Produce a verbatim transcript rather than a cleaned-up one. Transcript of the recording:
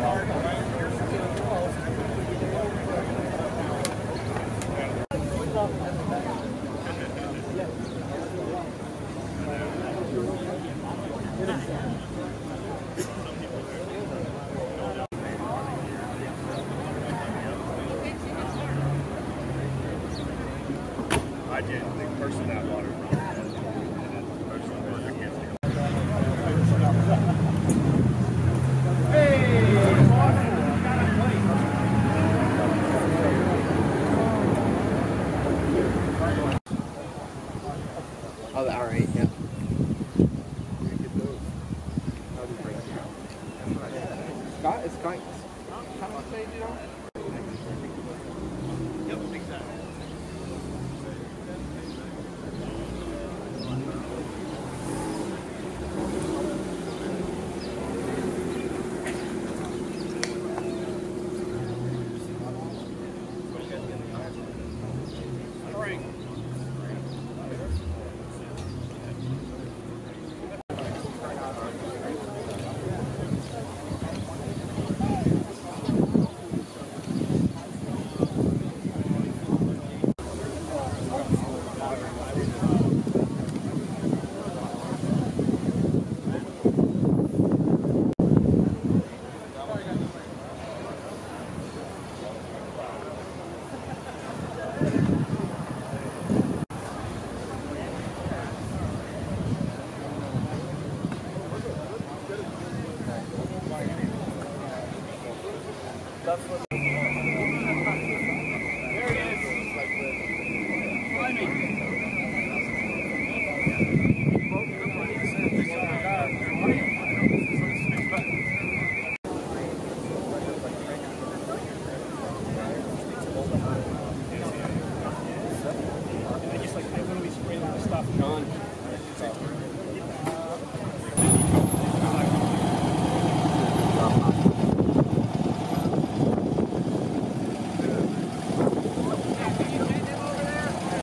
I did. The person that water from and then the person that I can't Oh, the R eight, yeah. Scott, is Scott, how much they do? Yep, exactly. That's what there he is. Climbing. I just like I literally sprayed a lot of stuff on.